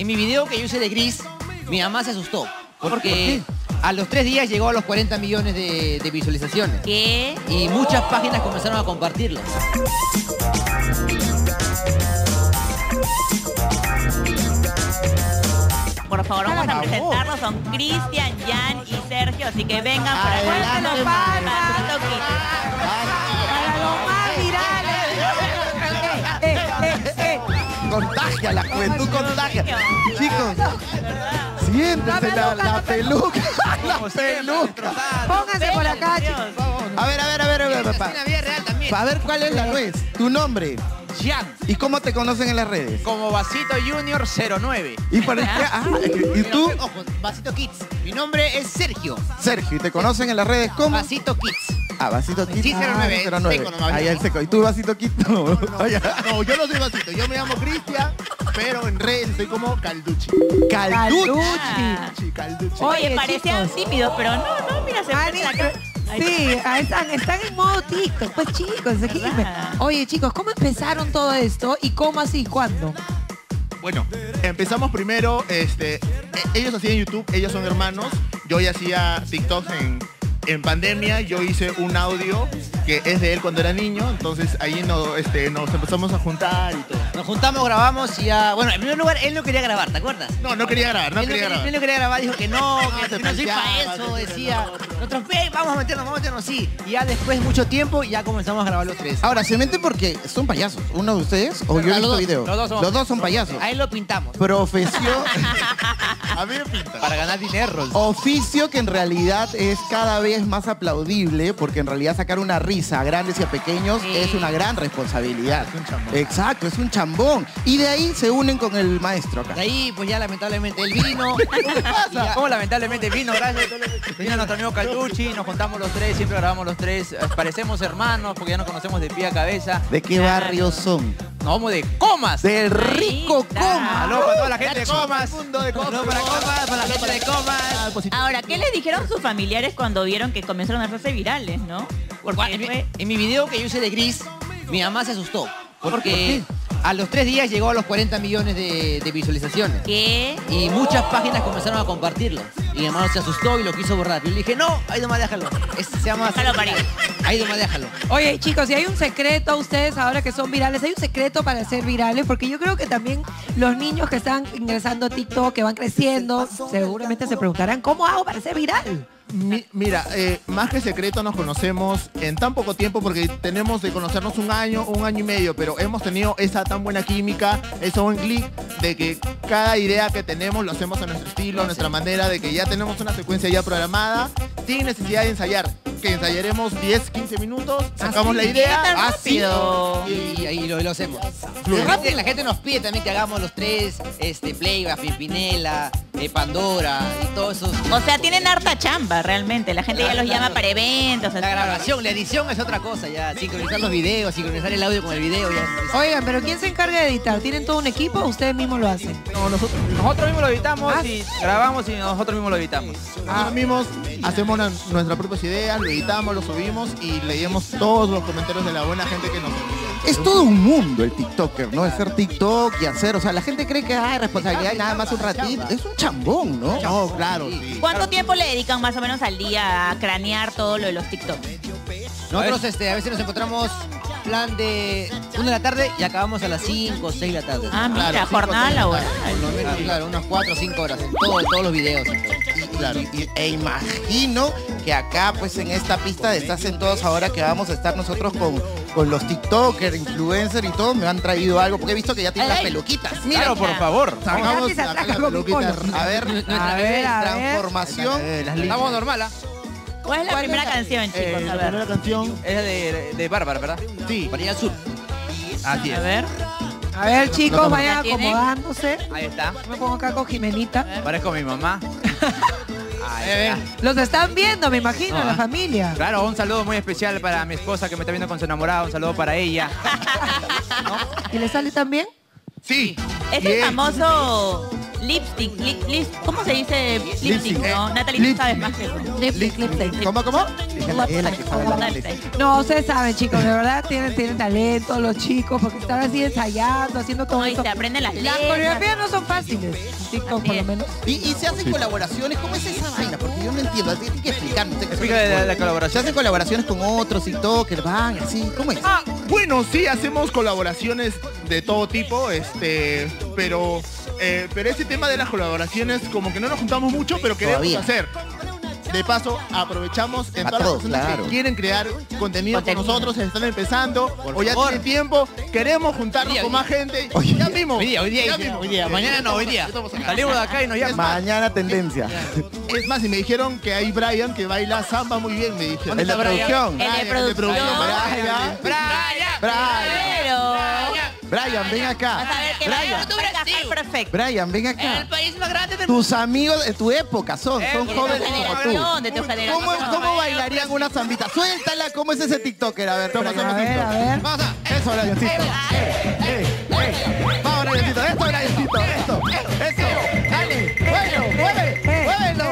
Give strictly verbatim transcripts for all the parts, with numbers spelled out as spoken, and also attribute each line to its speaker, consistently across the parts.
Speaker 1: En mi video que yo hice de Gris, mi mamá se asustó. Porque
Speaker 2: ¿Por qué?
Speaker 1: a los tres días llegó a los cuarenta millones de, de visualizaciones.
Speaker 3: ¿Qué?
Speaker 1: Y muchas páginas comenzaron a compartirlo.
Speaker 3: Por favor, vamos a
Speaker 2: Por favor.
Speaker 3: presentarlos. Son Cristian, Jan y Sergio. Así que vengan por acá.
Speaker 2: Adelante,
Speaker 3: Pasito
Speaker 2: pana.
Speaker 3: Quito.
Speaker 2: Para los más virales. Eh, eh, eh.
Speaker 4: Contagia, la juventud contagia. Chicos, siéntense
Speaker 2: La
Speaker 4: la, la peluca. La
Speaker 1: Como siempre,
Speaker 4: peluca.
Speaker 2: Pónganse por acá,
Speaker 3: Dios.
Speaker 2: chicos.
Speaker 4: A ver, a ver, a ver, a ver.
Speaker 1: Es
Speaker 4: Para
Speaker 1: una vida real también.
Speaker 4: ver cuál es la nuez. Tu nombre.
Speaker 1: Jan,
Speaker 4: ¿Y cómo te conocen en las redes?
Speaker 1: como Vasito Junior cero nueve.
Speaker 4: ¿Y, para qué? Ah, ¿y tú?
Speaker 1: Ojo, Vasito Kids. Mi nombre es Sergio.
Speaker 4: Sergio, ¿y te conocen en las redes cómo?
Speaker 1: Vasito Kids.
Speaker 4: Ah, Vasito Kit.
Speaker 1: Sí, cero nueve,
Speaker 4: Ah, cero nueve.
Speaker 1: seco nomás,
Speaker 4: Ahí
Speaker 1: ¿no?
Speaker 4: el seco. ¿Y tú, Vasito Kit? No. Ay,
Speaker 5: No, yo no soy Vasito, yo me llamo Cristian, pero en redes soy como Calducci.
Speaker 4: Calducci.
Speaker 2: Calducci.
Speaker 5: Calducci.
Speaker 3: Oye,
Speaker 2: Oye,
Speaker 3: parecían
Speaker 2: chicos.
Speaker 3: tímidos, pero no, no, mira, se
Speaker 2: Ah,
Speaker 3: prenden acá. Ahí
Speaker 2: Sí, ahí están, están en modo TikTok, pues chicos, seguidme. Oye chicos, ¿cómo empezaron todo esto y cómo así, cuándo?
Speaker 5: Bueno, empezamos primero, este, e- ellos hacían YouTube, ellos son hermanos, yo ya hacía TikTok en, en pandemia, yo hice un audio que es de él cuando era niño, entonces ahí no, este, nos empezamos a juntar y todo.
Speaker 1: Nos juntamos, grabamos y ya... Bueno, en primer lugar, él no quería grabar, ¿te acuerdas?
Speaker 5: No, no quería grabar, no
Speaker 1: él,
Speaker 5: quería
Speaker 1: no,
Speaker 5: grabar.
Speaker 1: él no quería grabar, dijo que no, que
Speaker 5: se
Speaker 1: no soy
Speaker 5: planteaba,
Speaker 1: para
Speaker 5: se
Speaker 1: eso, decía.
Speaker 5: planteaba.
Speaker 1: Nosotros, "Ve, vamos a meternos, vamos a meternos, sí. Y ya después, mucho tiempo, ya comenzamos a grabar los tres.
Speaker 4: Ahora, se meten porque son payasos. ¿Uno de ustedes o yo he
Speaker 1: Los
Speaker 4: visto
Speaker 1: dos,
Speaker 4: video?
Speaker 1: los dos somos
Speaker 4: Los dos son payasos.
Speaker 1: A él lo pintamos.
Speaker 4: Profesión,
Speaker 5: A mí me pinta.
Speaker 1: Para ganar dinero.
Speaker 4: oficio que en realidad es cada vez más aplaudible porque en realidad sacar una risa a grandes y a pequeños
Speaker 3: Sí.
Speaker 4: es una gran responsabilidad.
Speaker 5: Es un chambón.
Speaker 4: Exacto, es un chambón. Y de ahí se unen con el maestro acá.
Speaker 1: De ahí, pues ya lamentablemente él vino. Y ya-
Speaker 6: ¿Cómo lamentablemente vino? Gracias. Vino nuestro amigo Calducci, nos juntamos los tres, siempre grabamos los tres. eh, Parecemos hermanos porque ya nos conocemos de pie a cabeza.
Speaker 4: ¿De qué
Speaker 3: Claro.
Speaker 4: barrio son?
Speaker 6: Nos vamos de Comas.
Speaker 4: Del rico
Speaker 3: está.
Speaker 4: Coma.
Speaker 6: Saludos para toda la gente de Comas.
Speaker 5: Mundo de cosas.
Speaker 6: Saludos para Comas, para la gente de Comas.
Speaker 3: Ahora, ¿qué les dijeron sus familiares cuando vieron que comenzaron a hacerse virales, no? Porque
Speaker 1: en, mi,
Speaker 3: fue...
Speaker 1: en mi video que yo hice de Gris, mi mamá se asustó. Porque a los tres días llegó a los cuarenta millones de, de visualizaciones.
Speaker 3: ¿Qué?
Speaker 1: Y muchas páginas comenzaron a compartirlo. Y mi hermano se asustó y lo quiso borrar. Y yo le dije, no, ahí nomás déjalo. Este se llama...
Speaker 3: Déjalo parir.
Speaker 1: Ahí nomás déjalo.
Speaker 2: Oye chicos, si hay un secreto, ustedes ahora que son virales, hay un secreto para ser virales, porque yo creo que también los niños que están ingresando a TikTok, que van creciendo, seguramente se preguntarán, ¿cómo hago para ser viral?
Speaker 5: Mi- mira, eh, más que secreto nos conocemos en tan poco tiempo porque tenemos de conocernos un año, un año y medio, pero hemos tenido esa tan buena química, ese buen clic de que cada idea que tenemos lo hacemos a nuestro estilo, a nuestra manera, de que ya tenemos una secuencia ya programada, sin necesidad de ensayar, que ensayaremos diez, quince minutos, sacamos la idea,
Speaker 3: tan
Speaker 5: así,
Speaker 3: rápido.
Speaker 1: Y ahí lo, lo hacemos.
Speaker 5: Fluye.
Speaker 1: La gente, la gente nos pide también que hagamos los tres, este, Playback, Pimpinela, eh, Pandora y todo eso.
Speaker 3: O sea, tienen harta chamba realmente. La gente ya los llama para eventos.
Speaker 1: La
Speaker 3: así.
Speaker 1: grabación, la edición es otra cosa ya. Sincronizar los videos, sincronizar el audio con el video ya. es-
Speaker 2: Oigan, pero ¿quién se encarga de editar? ¿Tienen todo un equipo o ustedes mismos lo hacen?
Speaker 5: No, nosotros,
Speaker 6: Nosotros mismos lo editamos
Speaker 2: Ah.
Speaker 6: y grabamos y nosotros mismos lo editamos.
Speaker 5: nosotros mismos hacemos la- nuestras propias ideas, lo editamos, lo subimos y leemos todos los comentarios de la buena gente que nos envía.
Speaker 4: Es todo un mundo el TikToker, ¿no? Es ser TikTok y hacer, o sea, la gente cree que hay responsabilidad y nada más un ratito. Es un chambón, ¿no?
Speaker 5: No, claro, sí.
Speaker 3: ¿Cuánto tiempo le dedican más o menos al día a cranear todo lo de los TikTok?
Speaker 1: Nosotros este, a veces nos encontramos plan de una de la tarde y acabamos a las cinco o seis de la tarde.
Speaker 3: Ah, mira,
Speaker 5: Claro, cinco,
Speaker 3: jornada
Speaker 5: seis,
Speaker 3: laboral.
Speaker 1: Por lo menos, claro, unas cuatro o cinco horas en todo- todos los videos.
Speaker 4: Claro. Y- e imagino que acá, pues en esta pista de Estás en Todos ahora que vamos a estar nosotros con, con los TikTokers, influencers y todo, me han traído algo, porque he visto que ya tienen
Speaker 3: Ay,
Speaker 4: las
Speaker 3: ay.
Speaker 4: peluquitas.
Speaker 6: Míralo, por favor.
Speaker 5: Sacamos
Speaker 2: Casi se
Speaker 5: acá
Speaker 2: ataca
Speaker 5: la
Speaker 2: con mi
Speaker 5: peluquita.
Speaker 2: polo.
Speaker 4: A ver,
Speaker 2: A ver, a ver.
Speaker 4: transformación.
Speaker 6: Estamos normal, ¿ah?
Speaker 3: ¿Cuál es la
Speaker 4: ¿Cuál es
Speaker 3: primera
Speaker 4: la-
Speaker 3: canción, chicos?
Speaker 5: Eh,
Speaker 3: a
Speaker 5: la
Speaker 3: ver.
Speaker 5: primera canción,
Speaker 6: Es de, de Bárbara, ¿verdad?
Speaker 5: sí,
Speaker 1: Para ir al sur.
Speaker 6: Así
Speaker 3: A
Speaker 6: es.
Speaker 3: ver.
Speaker 2: A ver chicos, vayan
Speaker 3: ¿La tienen?
Speaker 2: acomodándose.
Speaker 6: Ahí está.
Speaker 2: Me pongo acá con Jimenita.
Speaker 6: Parezco mi mamá. Ahí está.
Speaker 2: Los están viendo, me imagino,
Speaker 6: No,
Speaker 2: la
Speaker 6: ah.
Speaker 2: familia.
Speaker 6: Claro, un saludo muy especial para mi esposa que me está viendo con su enamorado. Un saludo para ella.
Speaker 2: ¿Y le sale también?
Speaker 5: sí.
Speaker 3: Es el famoso lipstick. lip- lip- ¿Cómo se dice lipstick,
Speaker 4: Lipstick.
Speaker 3: no? Natalie, tú sabes más que eso.
Speaker 2: Lipstick, lipstick.
Speaker 4: ¿Cómo, cómo? Déjala, ella que sabe hablar inglés.
Speaker 3: Lipstick.
Speaker 2: No, ustedes saben, chicos, de verdad tienen, tienen talento los chicos, porque están así ensayando, haciendo todo
Speaker 3: No, y
Speaker 2: esto.
Speaker 3: se aprenden las
Speaker 2: Las
Speaker 3: letras.
Speaker 2: coreografías no son fáciles. TikTok por lo menos.
Speaker 4: Y, y se hacen colaboraciones, ¿cómo es esa vaina? Porque yo no entiendo, tienes que explicarme. usted que
Speaker 6: Explica
Speaker 4: sabe
Speaker 6: de la-
Speaker 4: todo.
Speaker 6: la colaboración.
Speaker 4: Se hacen colaboraciones con otros TikTokers, van así, ¿cómo es?
Speaker 5: Ah, bueno, sí, hacemos colaboraciones de todo tipo, este, pero, eh, pero ese tema de las colaboraciones como que no nos juntamos mucho, pero queremos
Speaker 4: Todavía.
Speaker 5: hacer. De paso, aprovechamos en
Speaker 4: A
Speaker 5: todas
Speaker 4: todos,
Speaker 5: las personas
Speaker 4: claro.
Speaker 5: que quieren crear contenido,
Speaker 3: Contenido.
Speaker 5: con nosotros, están empezando,
Speaker 6: Por
Speaker 5: o ya
Speaker 6: favor.
Speaker 5: tienen tiempo, queremos juntarnos
Speaker 6: Hoy día,
Speaker 5: con
Speaker 6: hoy
Speaker 5: más gente.
Speaker 4: Oye,
Speaker 5: ya mismo.
Speaker 6: Hoy día, hoy día,
Speaker 5: ya
Speaker 6: hoy día,
Speaker 5: mismo.
Speaker 6: hoy día. Mañana no, hoy día.
Speaker 5: Estamos acá.
Speaker 6: Salimos de acá y nos llaman.
Speaker 4: Mañana tendencia.
Speaker 5: Es más, y me dijeron que hay Brian que baila samba muy bien, me dijeron.
Speaker 4: El de
Speaker 6: está Brian?
Speaker 4: producción.
Speaker 3: El de
Speaker 5: Brian,
Speaker 3: producción.
Speaker 5: Brian.
Speaker 6: ¡Brian!
Speaker 4: Brian.
Speaker 3: Pero...
Speaker 4: Brian, ven
Speaker 3: Vas
Speaker 4: acá.
Speaker 3: a ver que
Speaker 4: Brian,
Speaker 3: va a encajar perfecto.
Speaker 4: Brian, ven acá.
Speaker 1: país más grande del
Speaker 4: Tus amigos de tu época son, son
Speaker 3: De tu
Speaker 4: jóvenes como tú.
Speaker 3: generación, de tu generación.
Speaker 4: ¿Cómo, cómo bailarían una zambita? Suéltala, ¿cómo es ese TikToker? A ver, Brian.
Speaker 2: A ver, a ver.
Speaker 4: Vamos a... Eso, Briancito. Eh, eh, eh. Vamos, Briancito. Esto, Briancito. Esto. Eso. Dale. Muévelo, mueve. Muévelo.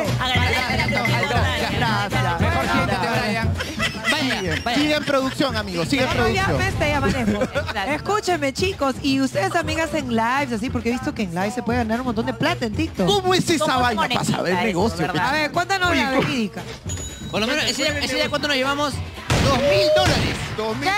Speaker 4: Gracias.
Speaker 6: Mejor siéntete, Brian.
Speaker 4: Sigue, sigue en producción, amigos. Sigue en
Speaker 2: Ya no
Speaker 4: producción.
Speaker 2: llames, te llamaremos.
Speaker 3: Exacto.
Speaker 2: Escúchenme, chicos, y ustedes también hacen lives así, porque he visto que en live se puede ganar un montón de plata en TikTok.
Speaker 4: ¿Cómo es esa
Speaker 3: ¿Cómo
Speaker 4: vaina?
Speaker 3: monetiza
Speaker 4: Para saber
Speaker 3: eso,
Speaker 4: negocio.
Speaker 3: verdad?
Speaker 2: A ver, cuéntanos la verídica.
Speaker 1: Por lo menos, ese día, ese día ¿cuánto nos llevamos? Dos mil dólares.
Speaker 5: Dos mil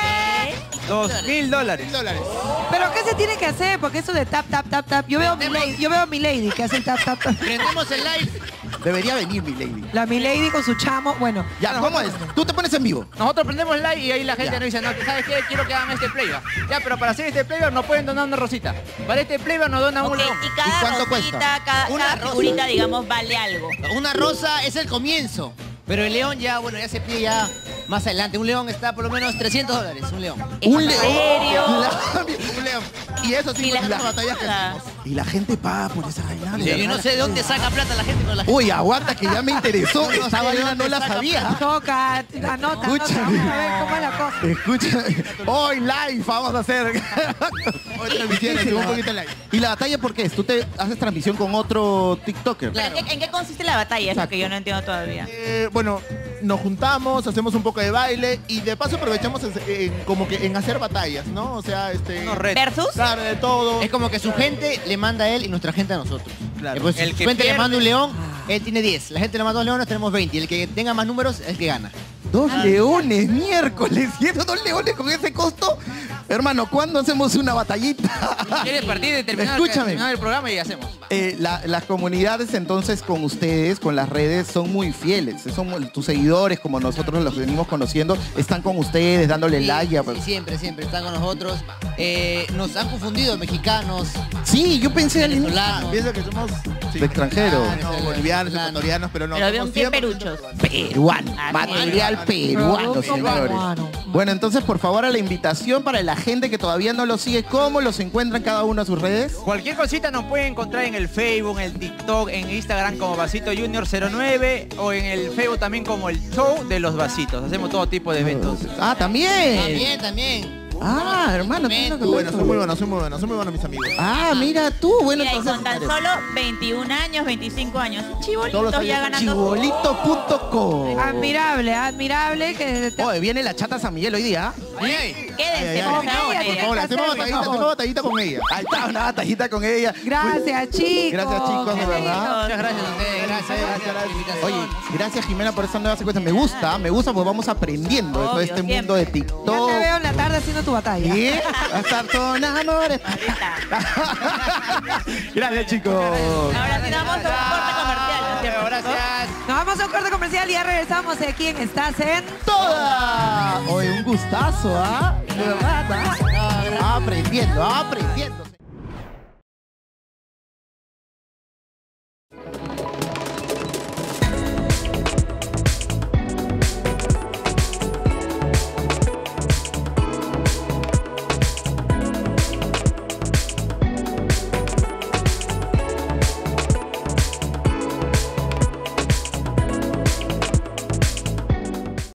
Speaker 6: Dos mil dólares.
Speaker 5: dólares.
Speaker 2: ¿Pero qué se tiene que hacer? Porque eso de tap, tap, tap, tap. Yo veo a mi lady, yo veo a mi lady que hace el tap, tap, tap.
Speaker 1: Prendemos el live.
Speaker 4: Debería venir, mi lady.
Speaker 2: La mi lady con su chamo. Bueno,
Speaker 4: Ya, ¿cómo es? Tú te pones en vivo.
Speaker 6: Nosotros prendemos live y ahí la gente
Speaker 4: Ya.
Speaker 6: nos dice, no, ¿sabes qué? Quiero que hagan este playback. Ya, pero para hacer este playback nos pueden donar una rosita. Para este playback nos donan un
Speaker 3: Ok,
Speaker 6: león.
Speaker 3: y
Speaker 4: ¿Y
Speaker 3: cada
Speaker 4: cuánto
Speaker 3: rosita,
Speaker 4: cuesta?
Speaker 3: cada,
Speaker 1: Una
Speaker 3: cada
Speaker 1: rosa.
Speaker 3: figurita, digamos, vale algo.
Speaker 1: Una rosa es el comienzo. Pero el león ya, bueno, ya se pide ya más adelante. Un león está por lo menos trescientos dólares, un león.
Speaker 4: Un
Speaker 3: ¿En
Speaker 4: león.
Speaker 3: serio?
Speaker 4: La-
Speaker 5: Un león. Y eso sí,
Speaker 3: Y
Speaker 5: con
Speaker 3: la-
Speaker 5: las batallas que hacemos.
Speaker 4: Y la gente paga por esa vaina. de
Speaker 1: Yo
Speaker 4: verdad.
Speaker 1: no sé de dónde saca plata la gente, pero la gente...
Speaker 4: Uy, aguanta que ya me interesó.
Speaker 1: No sé
Speaker 4: Esa
Speaker 1: de
Speaker 4: vaina
Speaker 1: dónde
Speaker 4: no la
Speaker 1: saca
Speaker 4: sabía.
Speaker 2: toca, anota, anota.
Speaker 4: Escúchame.
Speaker 2: Vamos a ver cómo es la cosa.
Speaker 4: Escucha, hoy live vamos a hacer.
Speaker 5: Hoy transmisiones, un poquito live.
Speaker 4: ¿Y la batalla por qué es? ¿Tú te haces transmisión con otro TikToker?
Speaker 3: ¿Pero ¿En, qué, en qué consiste la batalla? Es lo que yo no entiendo todavía.
Speaker 5: Eh, bueno, nos juntamos, hacemos un poco de baile y de paso aprovechamos en- en- como que en hacer batallas, ¿no? O sea, este...
Speaker 6: Unos retos.
Speaker 3: ¿Versus?
Speaker 5: Claro, de todo.
Speaker 1: Es como que su gente le manda a él y nuestra gente a nosotros.
Speaker 6: Claro.
Speaker 1: Eh, pues, si
Speaker 6: El
Speaker 1: su
Speaker 6: que
Speaker 1: gente le
Speaker 6: pierde-
Speaker 1: manda un león, él tiene diez. La gente le manda dos leones, tenemos veinte. Y el que tenga más números es el que gana.
Speaker 4: Dos leones, miércoles. ¿Y esos dos leones con ese costo? Hermano, ¿cuándo hacemos una batallita?
Speaker 6: ¿Quieres partir de terminar,
Speaker 4: Escúchame.
Speaker 6: terminar el programa y hacemos?
Speaker 4: Eh, la- las comunidades entonces con ustedes, con las redes, son muy fieles. Son muy- tus seguidores, como nosotros los venimos conociendo, están con ustedes, dándole
Speaker 1: Sí,
Speaker 4: like. a-
Speaker 1: sí, siempre, siempre están con nosotros. Eh, nos han confundido mexicanos,
Speaker 4: Sí, yo pensé al inicio.
Speaker 1: venezolanos.
Speaker 5: Piensa que somos sí,
Speaker 4: De extranjero.
Speaker 5: mexicanos, bolivianos, ecuatorianos, pero no.
Speaker 3: Pero
Speaker 5: somos
Speaker 3: bien, bien
Speaker 5: cien por ciento
Speaker 3: peruchos.
Speaker 4: Peruano,
Speaker 3: Así
Speaker 4: material
Speaker 3: es.
Speaker 4: peruano,
Speaker 2: Producto
Speaker 4: señores.
Speaker 2: peruano.
Speaker 4: Bueno, entonces, por favor, a la invitación para la gente que todavía no lo sigue, ¿cómo los encuentran cada uno a sus redes?
Speaker 6: Cualquier cosita nos puede encontrar en el Facebook, en el TikTok, en Instagram como Vasito Junior cero nueve o en el Facebook también como el Show de los Vasitos. Hacemos todo tipo de eventos.
Speaker 4: Ah, también.
Speaker 1: También, también.
Speaker 4: Ah, hermano.
Speaker 1: También.
Speaker 4: claro que
Speaker 5: Muy buenos,
Speaker 4: bueno.
Speaker 5: son muy buenos, son muy buenos, son muy buenos mis amigos.
Speaker 4: Ah, mira tú. Bueno,
Speaker 3: Mira, y
Speaker 4: entonces.
Speaker 3: con tan solo veintiún años, veinticinco años,
Speaker 5: Todos los
Speaker 3: chibolitos
Speaker 5: años
Speaker 3: ya
Speaker 5: son
Speaker 3: ganando.
Speaker 4: Chibolito punto com.
Speaker 2: Admirable, admirable que desde te-
Speaker 4: Oye, viene la chata San Miguel hoy día.
Speaker 3: Quédense,
Speaker 5: Ay, ay,
Speaker 3: por
Speaker 5: ay.
Speaker 3: favor.
Speaker 2: Por
Speaker 5: Por favor, hacemos batallita, hacemos batallita con ella.
Speaker 4: Ahí está, una batallita con ella.
Speaker 2: Gracias, chicos.
Speaker 4: Gracias, chicos, de verdad.
Speaker 1: Muchas gracias a ustedes, gracias, gracias por la invitación.
Speaker 4: Oye, gracias Jimena por esta nueva secuencia. Me gusta, me gusta porque vamos aprendiendo de todo
Speaker 3: Obvio,
Speaker 4: este
Speaker 3: siempre.
Speaker 4: mundo de
Speaker 2: Ya
Speaker 4: TikTok.
Speaker 2: te veo en la tarde haciendo tu batalla.
Speaker 4: ¿Sí? Va a estar con amores. Gracias, chicos.
Speaker 3: Ahora sí vamos a un corte comercial, ¿no es cierto?
Speaker 6: Gracias.
Speaker 2: Nos vamos a un corte comercial y ya regresamos aquí en Estás en...
Speaker 4: Toda. Oye, un gustazo, ¿ah? De verdad, ¿ah? Aprendiendo, aprendiendo.